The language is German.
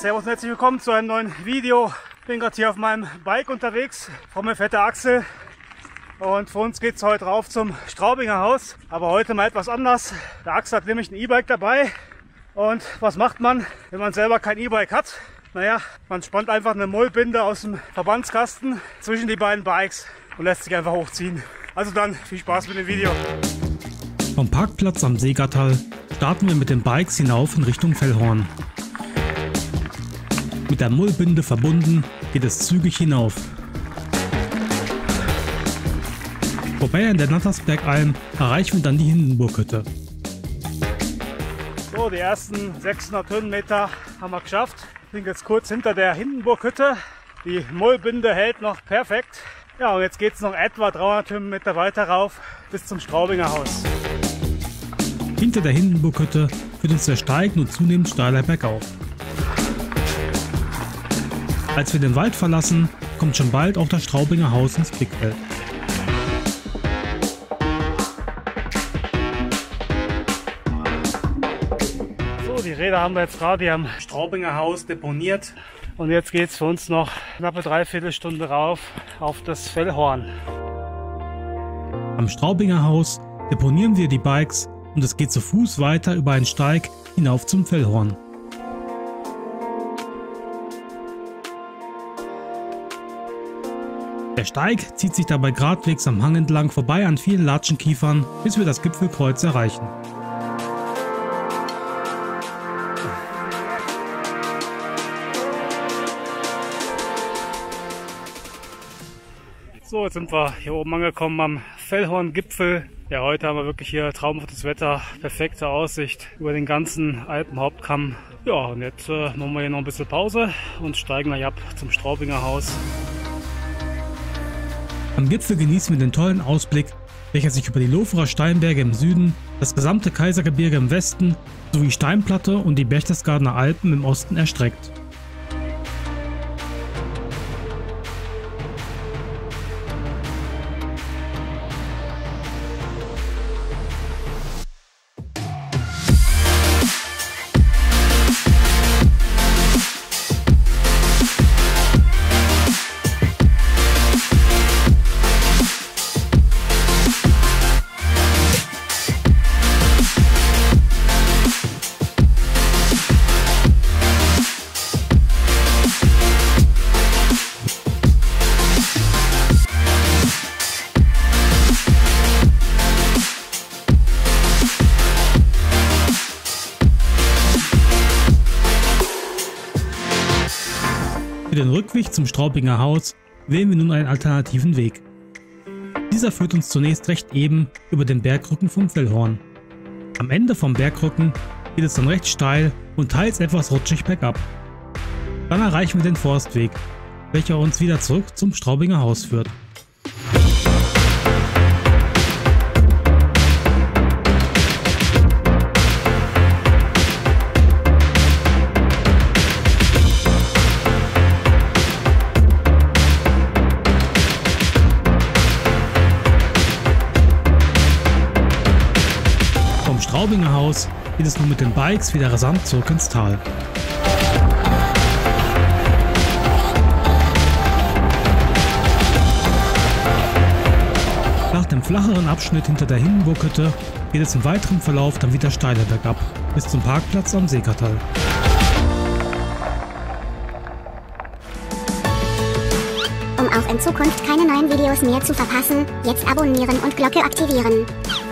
Servus und herzlich willkommen zu einem neuen Video. Ich bin gerade hier auf meinem Bike unterwegs, vor mir fährt der Axel. Und für uns geht es heute rauf zum Straubinger Haus. Aber heute mal etwas anders. Der Axel hat nämlich ein E-Bike dabei. Und was macht man, wenn man selber kein E-Bike hat? Naja, man spannt einfach eine Mullbinde aus dem Verbandskasten zwischen die beiden Bikes und lässt sich einfach hochziehen. Also dann, viel Spaß mit dem Video. Vom Parkplatz am Seegattal starten wir mit den Bikes hinauf in Richtung Fellhorn. Mit der Mullbinde verbunden geht es zügig hinauf. Vorbei an der Nattersbergalm erreichen wir dann die Hindenburghütte. So, die ersten 600 Höhenmeter haben wir geschafft. Wir sind jetzt kurz hinter der Hindenburghütte. Die Mullbinde hält noch perfekt. Ja, und jetzt geht es noch etwa 300 Höhenmeter weiter rauf bis zum Straubinger Haus. Hinter der Hindenburghütte führt uns der Steig nur zunehmend steiler bergauf. Als wir den Wald verlassen, kommt schon bald auch das Straubinger Haus ins Blickfeld. So, die Räder haben wir jetzt gerade hier am Straubinger Haus deponiert. Und jetzt geht es für uns noch knappe 3/4 Stunde rauf auf das Fellhorn. Am Straubinger Haus deponieren wir die Bikes und es geht zu Fuß weiter über einen Steig hinauf zum Fellhorn. Der Steig zieht sich dabei gradwegs am Hang entlang vorbei an vielen Latschenkiefern, bis wir das Gipfelkreuz erreichen. So, jetzt sind wir hier oben angekommen am Fellhorngipfel. Ja, heute haben wir wirklich hier traumhaftes Wetter, perfekte Aussicht über den ganzen Alpenhauptkamm. Ja, und jetzt machen wir hier noch ein bisschen Pause und steigen gleich ab zum Straubinger Haus. Am Gipfel genießen wir den tollen Ausblick, welcher sich über die Loferer Steinberge im Süden, das gesamte Kaisergebirge im Westen sowie Steinplatte und die Berchtesgadener Alpen im Osten erstreckt. Für den Rückweg zum Straubinger Haus wählen wir nun einen alternativen Weg. Dieser führt uns zunächst recht eben über den Bergrücken vom Fellhorn. Am Ende vom Bergrücken geht es dann recht steil und teils etwas rutschig bergab. Dann erreichen wir den Forstweg, welcher uns wieder zurück zum Straubinger Haus führt. Straubinger Haus geht es nun mit den Bikes wieder rasant zurück ins Tal. Nach dem flacheren Abschnitt hinter der Hindenburghütte geht es im weiteren Verlauf dann wieder steiler bergab, bis zum Parkplatz am Seegattal. Um auch in Zukunft keine neuen Videos mehr zu verpassen, jetzt abonnieren und Glocke aktivieren.